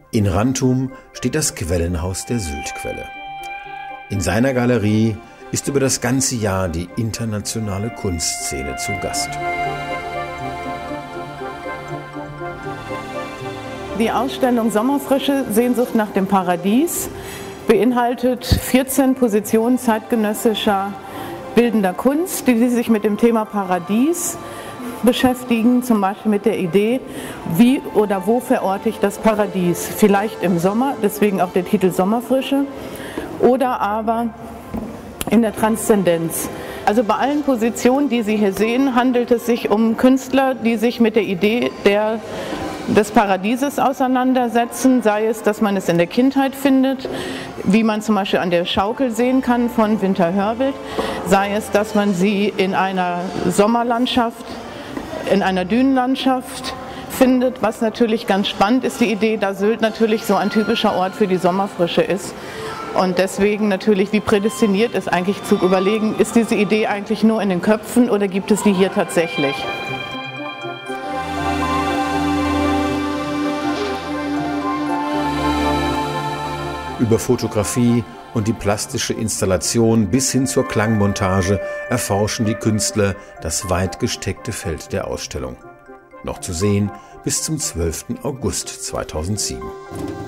In Rantum steht das Quellenhaus der Syltquelle. In seiner Galerie ist über das ganze Jahr die internationale Kunstszene zu Gast. Die Ausstellung Sommerfrische, Sehnsucht nach dem Paradies beinhaltet 14 Positionen zeitgenössischer bildender Kunst, die sich mit dem Thema Paradies beschäftigen, zum Beispiel mit der Idee, wie oder wo verorte ich das Paradies? Vielleicht im Sommer, deswegen auch der Titel Sommerfrische, oder aber in der Transzendenz. Also bei allen Positionen, die Sie hier sehen, handelt es sich um Künstler, die sich mit der Idee des Paradieses auseinandersetzen, sei es, dass man es in der Kindheit findet, wie man zum Beispiel an der Schaukel sehen kann von Winter Hörbild, sei es, dass man sie in einer Sommerlandschaft, in einer Dünenlandschaft findet, was natürlich ganz spannend ist, die Idee, da Sylt natürlich so ein typischer Ort für die Sommerfrische ist. Und deswegen natürlich, wie prädestiniert ist eigentlich zu überlegen, ist diese Idee eigentlich nur in den Köpfen oder gibt es die hier tatsächlich? Über Fotografie und die plastische Installation bis hin zur Klangmontage erforschen die Künstler das weit gesteckte Feld der Ausstellung. Noch zu sehen bis zum 12. August 2007.